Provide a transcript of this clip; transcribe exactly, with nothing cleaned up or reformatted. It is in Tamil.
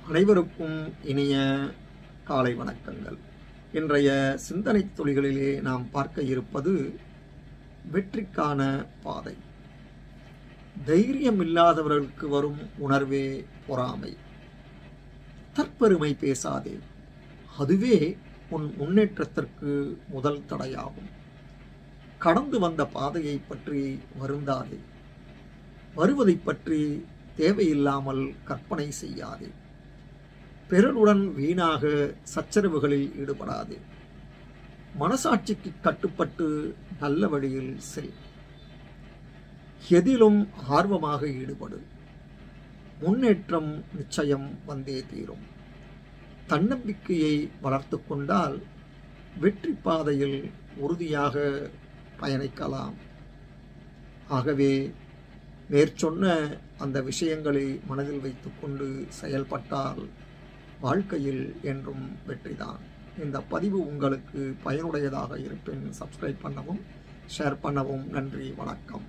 அனைவருக்கும் இனிய காலை வணக்கங்கள். இன்றைய சிந்தனை துளிகளிலே நாம் பார்க்க இருப்பது வெற்றிக்கான பாதை. தைரியம் இல்லாதவர்களுக்கு வரும் உணர்வே பொறாமை. தற்பெருமை பேசாதே, அதுவே உன் முன்னேற்றத்திற்கு முதல் தடையாகும். கடந்து வந்த பாதையை பற்றி வருந்தாதே, வருவதை பற்றி தேவையில்லாமல் கற்பனை செய்யாதே. பிறருடன் வீணாக சச்சரவுகளில் ஈடுபடாதே. மனசாட்சிக்கு கட்டுப்பட்டு நல்ல வழியில் செல். எதிலும் ஆர்வமாக ஈடுபடு. முன்னேற்றம் நிச்சயம் வந்தே தீரும். தன்னம்பிக்கையை வளர்த்து கொண்டால் வெற்றி பாதையில் உறுதியாக பயணிக்கலாம். ஆகவே மேற்சொன்ன அந்த விஷயங்களை மனதில் வைத்துக்கொண்டு செயல்பட்டால் வாழ்க்கையில் என்றும் வெற்றிதான். இந்த பதிவு உங்களுக்கு பயனுடையதாக இருப்பின் சப்ஸ்கிரைப் பண்ணவும், ஷேர் பண்ணவும். நன்றி, வணக்கம்.